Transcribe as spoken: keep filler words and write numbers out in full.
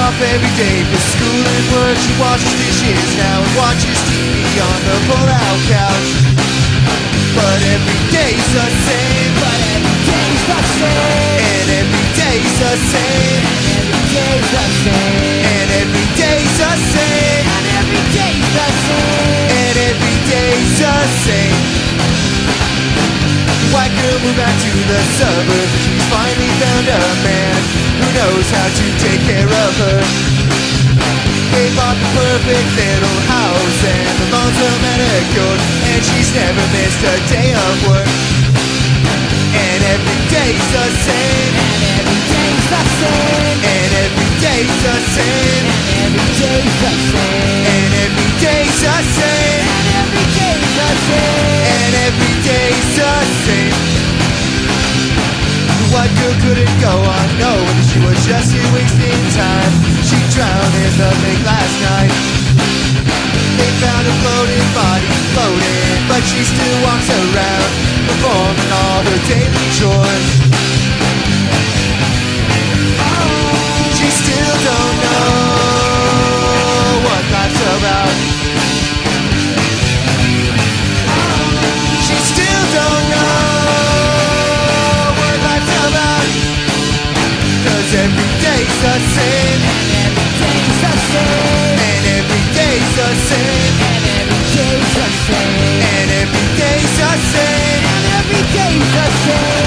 off every day for school and work. She washes dishes now and watches T V on the pull-out couch. But every day's the same. But every day's the same. And every day's the same. Every day's the same. And every day's the same. And every day's the same. And every day's the same. White girl moved back to the suburbs. She's finally found a man who knows how to take care of her. They bought the perfect little house and the lawns were manicured, and she's never missed a day of work. And every day's the same. And every day's the same. And every day's the same. And every day's the same. And every day's the same. And every day's the same. And every day's the same. The white girl couldn't go on knowing she was just here wasting time. She drowned in the lake last night. They found her floating body floating, but she still walks around performing all her daily chores. She still don't know what life's about. She still don't know what life's about. 'Cause every day's the same. And every day's the same. And every day's the same. And every day's the same. And every day's the same. And every day's the same.